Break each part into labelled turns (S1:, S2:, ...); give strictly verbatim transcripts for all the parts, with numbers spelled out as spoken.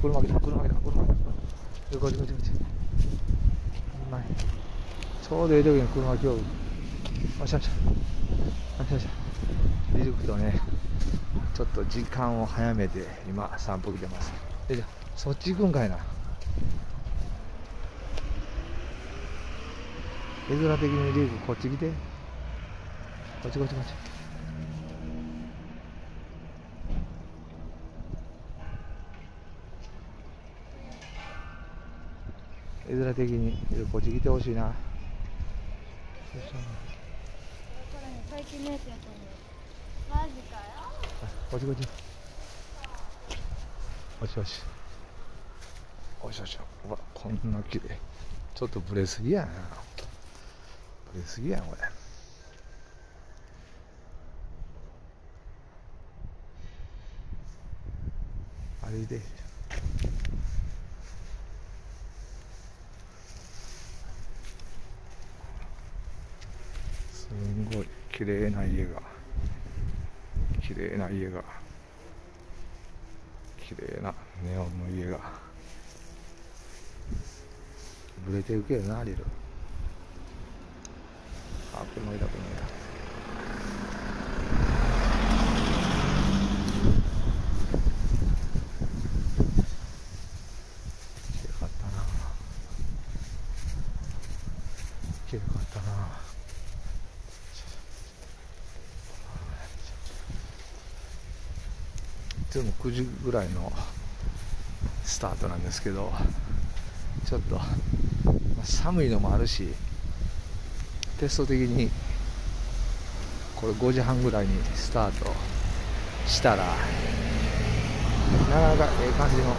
S1: 車来た車来た車来た。こっちこっちこっち。うまい。ちょうどええ時に車来よる。よしよしよしよし。リルクとね、ちょっと時間を早めて今散歩来てます。えじゃそっち行くんかいな。絵面的にリルクこっち来て。こっちこっちこっち。絵面的にこっち来てほしいな。
S2: 最近のやつやと思う。マジかよ。
S1: こっちこっち。よしよし。よしよし。ほら、こんな綺麗。ちょっとブレすぎやな。ブレすぎやん、これ。歩いて。すごい綺麗な家が。綺麗な家が。綺麗なネオンの家が。ブレてるけどな、リル。あ、車いた、車いた。綺麗かったな。綺麗かったな。いつもくじぐらいのスタートなんですけど、ちょっと寒いのもあるし、テスト的にこれごじはんぐらいにスタートしたらなかなかええ感じの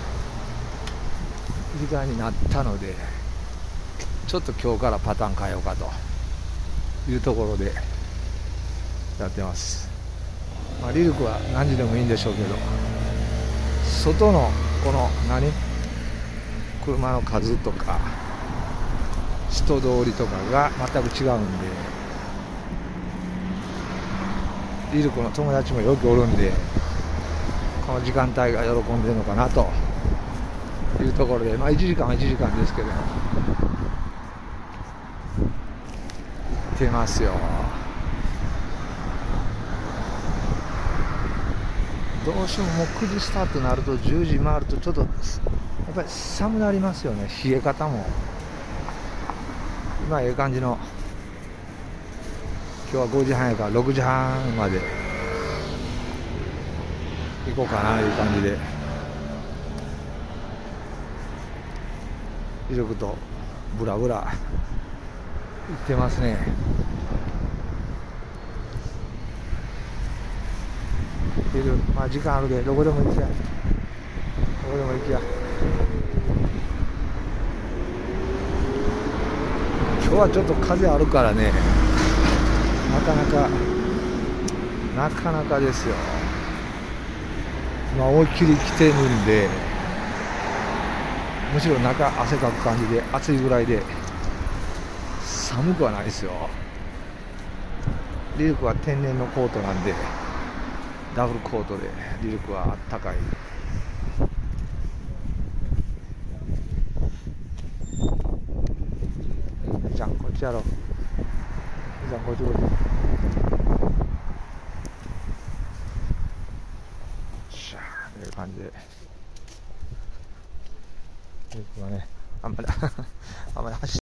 S1: 時間になったので、ちょっと今日からパターン変えようかというところでやってます。まあ、リルクは何時でもいいんでしょうけど、外のこの何車の数とか人通りとかが全く違うんで、リルクの友達もよくおるんで、この時間帯が喜んでるのかなというところで、まあいちじかんはいちじかんですけど行ってますよ。どうしてももうくじスタートになるとじゅうじ回るとちょっとやっぱり寒なりますよね。冷え方も今ええ感じの、今日はごじはんやからろくじはんまで行こうかないう感じで、リルクとブラブラ行ってますね。リル、まあ時間あるでどこでも行きや、どこでも行きや。今日はちょっと風あるからね、なかなかなかなかですよ。まあ思いっきり来てるんで、むしろ中汗かく感じで暑いぐらいで寒くはないですよ。リルクは天然のコートなんで、ダブルコートでリルクはあったかい。じゃんこっちやろう。じゃんこっちこっち。しゃーという感じで、リルクはねあんまりあんまり走って